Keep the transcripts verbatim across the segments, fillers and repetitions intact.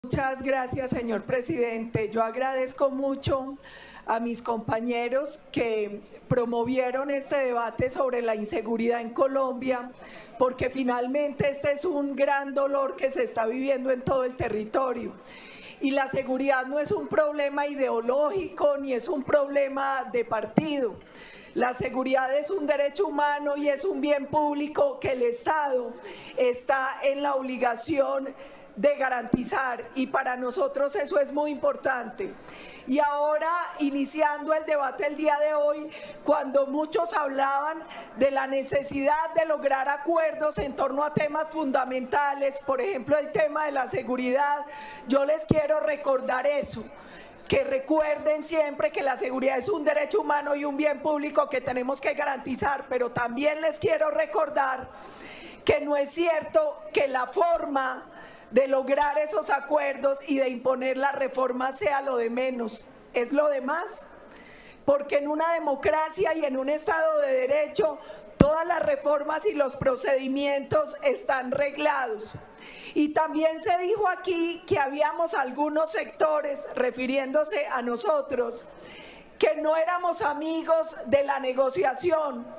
Muchas gracias, señor presidente. Yo agradezco mucho a mis compañeros que promovieron este debate sobre la inseguridad en Colombia, porque finalmente este es un gran dolor que se está viviendo en todo el territorio. Y la seguridad no es un problema ideológico ni es un problema de partido. La seguridad es un derecho humano y es un bien público que el Estado está en la obligación de garantizar, y para nosotros eso es muy importante. Y ahora, iniciando el debate el día de hoy, cuando muchos hablaban de la necesidad de lograr acuerdos en torno a temas fundamentales, por ejemplo el tema de la seguridad, yo les quiero recordar eso, que recuerden siempre que la seguridad es un derecho humano y un bien público que tenemos que garantizar, pero también les quiero recordar que no es cierto que la forma de lograr esos acuerdos y de imponer la reforma sea lo de menos, es lo de más, porque en una democracia y en un Estado de Derecho todas las reformas y los procedimientos están reglados. Y también se dijo aquí que habíamos algunos sectores, refiriéndose a nosotros, que no éramos amigos de la negociación.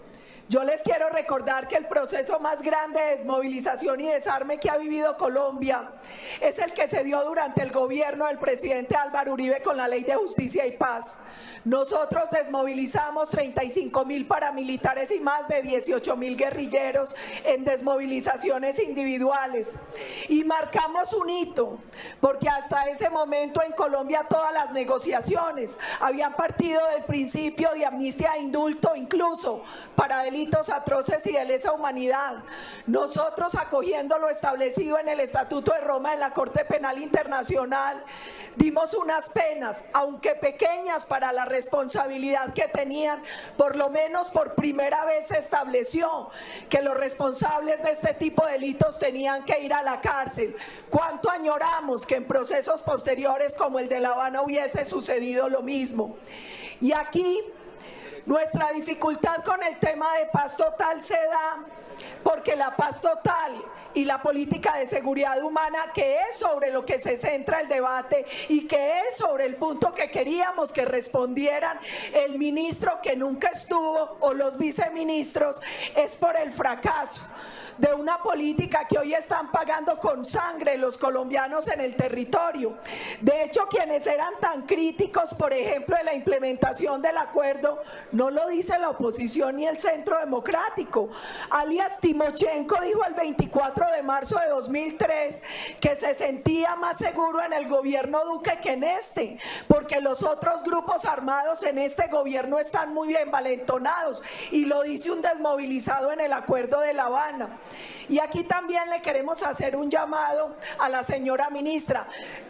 Yo les quiero recordar que el proceso más grande de desmovilización y desarme que ha vivido Colombia es el que se dio durante el gobierno del presidente Álvaro Uribe con la Ley de Justicia y Paz. Nosotros desmovilizamos treinta y cinco mil paramilitares y más de dieciocho mil guerrilleros en desmovilizaciones individuales. Y marcamos un hito, porque hasta ese momento en Colombia todas las negociaciones habían partido del principio de amnistía e indulto, incluso para delitos atroces y de lesa humanidad. Nosotros, acogiendo lo establecido en el Estatuto de Roma en la Corte Penal Internacional, dimos unas penas, aunque pequeñas para la responsabilidad que tenían. Por lo menos por primera vez se estableció que los responsables de este tipo de delitos tenían que ir a la cárcel. ¿Cuánto añoramos que en procesos posteriores como el de La Habana hubiese sucedido lo mismo? Y aquí nuestra dificultad con el tema de paz total se da porque la paz total y la política de seguridad humana, que es sobre lo que se centra el debate y que es sobre el punto que queríamos que respondieran el ministro que nunca estuvo o los viceministros, es por el fracaso de una política que hoy están pagando con sangre los colombianos en el territorio. De hecho, quienes eran tan críticos, por ejemplo, de la implementación del acuerdo, no lo dice la oposición ni el Centro Democrático. Alias Timochenko dijo el veinticuatro de marzo de dos mil tres que se sentía más seguro en el gobierno Duque que en este, porque los otros grupos armados en este gobierno están muy bien envalentonados, y lo dice un desmovilizado en el acuerdo de La Habana. Y aquí también le queremos hacer un llamado a la señora ministra.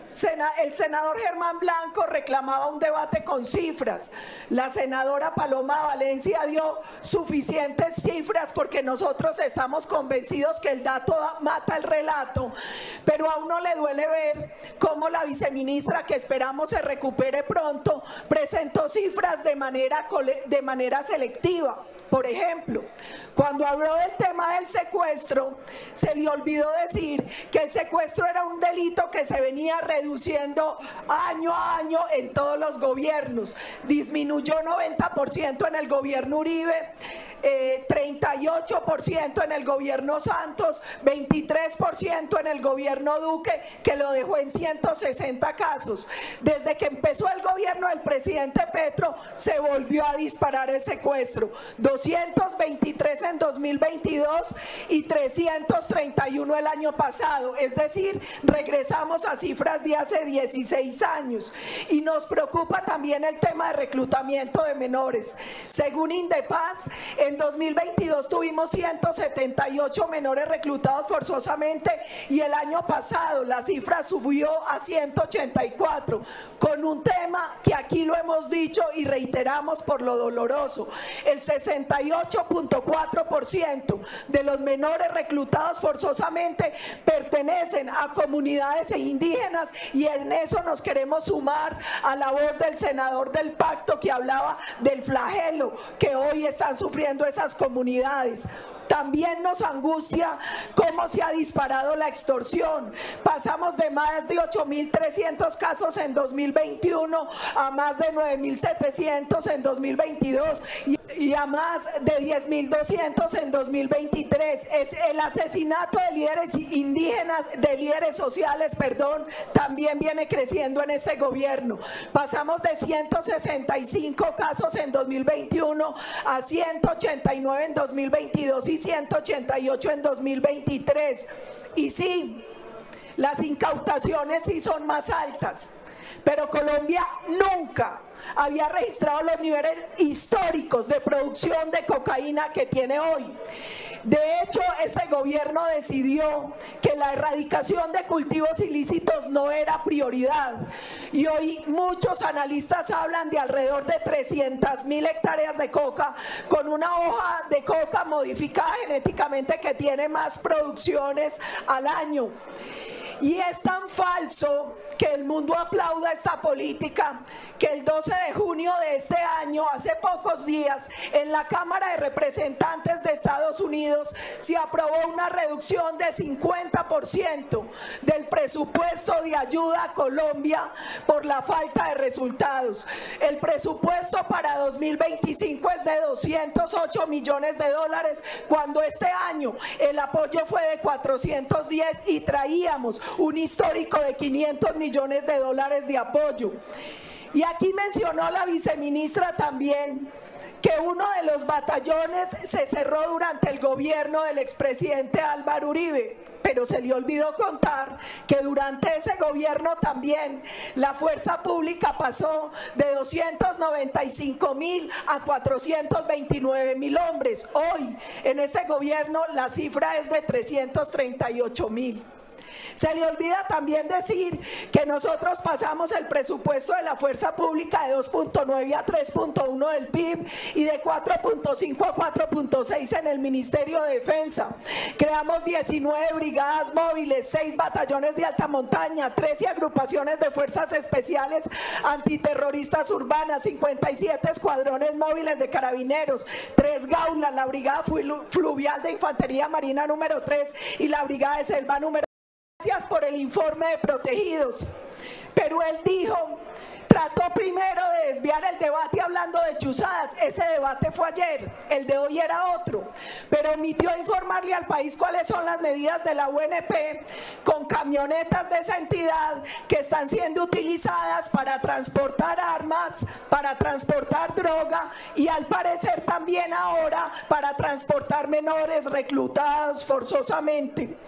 El senador Germán Blanco reclamaba un debate con cifras. La senadora Paloma Valencia dio suficientes cifras porque nosotros estamos convencidos que el dato mata el relato, pero a uno le duele ver cómo la viceministra, que esperamos se recupere pronto, presentó cifras de manera, de manera selectiva. Por ejemplo, cuando habló del tema del secuestro, se le olvidó decir que el secuestro era un delito que se venía reduciendo año a año en todos los gobiernos. Disminuyó noventa por ciento en el gobierno Uribe, eh, treinta y ocho por ciento en el gobierno Santos, veintitrés por ciento en el gobierno Duque, que lo dejó en ciento sesenta casos. Desde que empezó el gobierno del presidente Petro, se volvió a disparar el secuestro. doscientos veintitrés en dos mil veintidós y trescientos treinta y uno el año pasado, es decir, regresamos a cifras de hace dieciséis años. Y nos preocupa también el tema de reclutamiento de menores. Según Indepaz, en dos mil veintidós tuvimos ciento setenta y ocho menores reclutados forzosamente, y el año pasado la cifra subió a ciento ochenta y cuatro, con un tema que aquí lo hemos dicho y reiteramos por lo doloroso. El sesenta y ocho punto cuatro por ciento de los menores reclutados forzosamente pertenecen a comunidades indígenas, y en eso nos queremos sumar a la voz del senador del Pacto que hablaba del flagelo que hoy están sufriendo esas comunidades. También nos angustia cómo se ha disparado la extorsión. Pasamos de más de ocho mil trescientos casos en dos mil veintiuno a más de nueve mil setecientos en dos mil veintidós y, y a más de diez mil doscientos en dos mil veintitrés. Es el asesinato de líderes indígenas, de líderes sociales, perdón, también viene creciendo en este gobierno. Pasamos de ciento sesenta y cinco casos en dos mil veintiuno a ciento ochenta y nueve en dos mil veintidós y ciento ochenta y ocho en dos mil veintitrés. Y sí, las incautaciones sí son más altas, pero Colombia nunca había registrado los niveles históricos de producción de cocaína que tiene hoy. De hecho, este gobierno decidió que la erradicación de cultivos ilícitos no era prioridad. Y hoy muchos analistas hablan de alrededor de trescientas mil hectáreas de coca con una hoja de coca modificada genéticamente que tiene más producciones al año. Y es tan falso que el mundo aplauda esta política que el doce de junio de este año, hace pocos días, en la Cámara de Representantes de Estados Unidos se aprobó una reducción de cincuenta por ciento del presupuesto de ayuda a Colombia por la falta de resultados. El presupuesto para dos mil veinticinco es de doscientos ocho millones de dólares, cuando este año el apoyo fue de cuatrocientos diez y traíamos un histórico de quinientos millones de dólares de apoyo. Y aquí mencionó la viceministra también que uno de los batallones se cerró durante el gobierno del expresidente Álvaro Uribe, pero se le olvidó contar que durante ese gobierno también la fuerza pública pasó de doscientos noventa y cinco mil a cuatrocientos veintinueve mil hombres. Hoy, en este gobierno, la cifra es de trescientos treinta y ocho mil. Se le olvida también decir que nosotros pasamos el presupuesto de la fuerza pública de dos punto nueve a tres punto uno del P I B y de cuatro punto cinco a cuatro punto seis en el Ministerio de Defensa. Creamos diecinueve brigadas móviles, seis batallones de alta montaña, trece agrupaciones de fuerzas especiales antiterroristas urbanas, cincuenta y siete escuadrones móviles de carabineros, tres gaulas, la brigada fluvial de infantería marina número tres y la brigada de selva número. Gracias por el informe de protegidos, pero él dijo, trató primero de desviar el debate hablando de chuzadas. Ese debate fue ayer, el de hoy era otro, pero omitió informarle al país cuáles son las medidas de la U N P con camionetas de esa entidad que están siendo utilizadas para transportar armas, para transportar droga y al parecer también ahora para transportar menores reclutados forzosamente.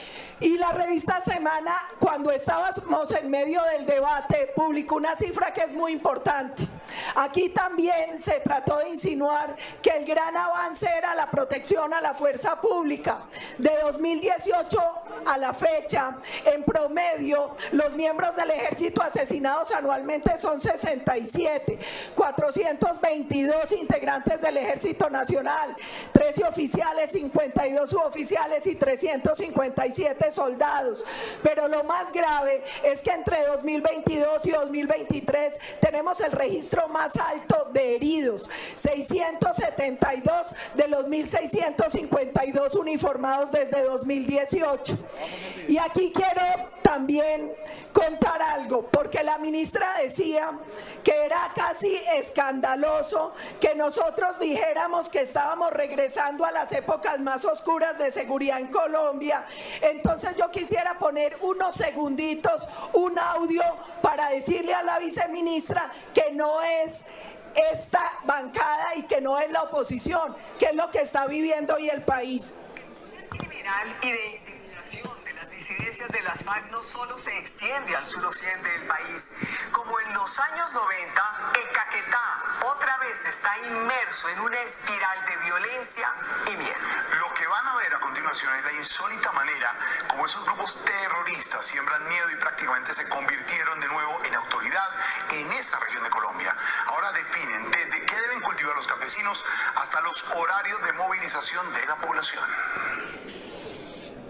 Y la revista Semana, cuando estábamos en medio del debate, publicó una cifra que es muy importante. Aquí también se trató de insinuar que el gran avance era la protección a la fuerza pública. De dos mil dieciocho a la fecha, en promedio, los miembros del ejército asesinados anualmente son sesenta y siete, cuatrocientos veintidós integrantes del Ejército Nacional, trece oficiales, cincuenta y dos suboficiales y trescientos cincuenta y siete soldados. Pero lo más grave es que entre dos mil veintidós y dos mil veintitrés tenemos el registro más alto de heridos, seiscientos setenta y dos de los mil seiscientos cincuenta y dos uniformados desde dos mil dieciocho. Y aquí quiero también contar algo, porque la ministra decía que era casi escandaloso que nosotros dijéramos que estábamos regresando a las épocas más oscuras de seguridad en Colombia. Entonces yo quisiera poner unos segunditos, un audio para decirle a la viceministra que no es esta bancada y que no es la oposición, que es lo que está viviendo hoy el país. Criminal y de intimidación de las disidencias de las FARC no solo se extiende al suroccidente del país. Como en los años noventa, el Caquetá otra vez está inmerso en una espiral de violencia y miedo. Lo que van a ver a continuación es la insólita manera como esos grupos terroristas siembran miedo y prácticamente se convirtieron de nuevo en autoridad en esa región de Colombia. Ahora definen desde qué deben cultivar los campesinos hasta los horarios de movilización de la población.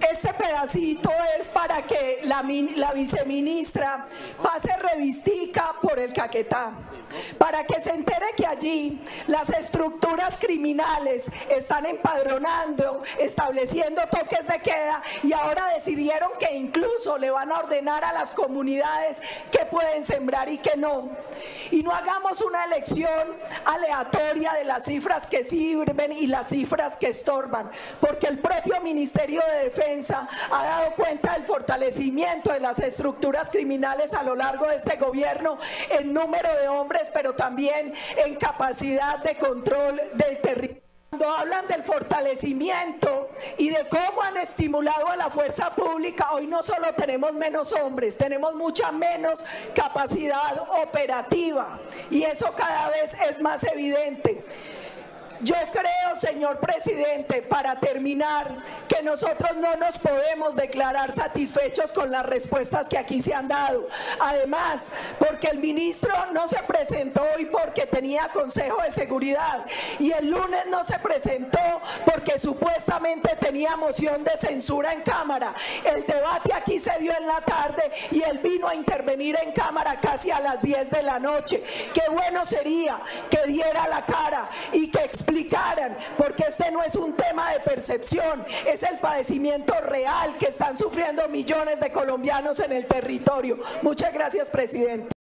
Este pedacito es para que la, la viceministra pase revistica por el Caquetá, para que se entere que allí las estructuras criminales están empadronando, estableciendo toques de queda y ahora decidieron que incluso le van a ordenar a las comunidades que pueden sembrar y que no. Y no hagamos una elección aleatoria de las cifras que sirven y las cifras que estorban, porque el propio Ministerio de Defensa ha dado cuenta del fortalecimiento de las estructuras criminales a lo largo de este gobierno en número de hombres, pero también en capacidad de control del territorio. Cuando hablan del fortalecimiento y de cómo han estimulado a la fuerza pública, hoy no solo tenemos menos hombres, tenemos mucha menos capacidad operativa y eso cada vez es más evidente. Yo creo, señor presidente, para terminar, que nosotros no nos podemos declarar satisfechos con las respuestas que aquí se han dado. Además, porque el ministro no se presentó hoy porque tenía Consejo de Seguridad y el lunes no se presentó porque supuestamente tenía moción de censura en Cámara. El debate aquí se dio en la tarde y él vino a intervenir en Cámara casi a las diez de la noche. Qué bueno sería que diera la cara y que explicaran, porque este no es un tema de percepción, es el padecimiento real que están sufriendo millones de colombianos en el territorio. Muchas gracias, presidente.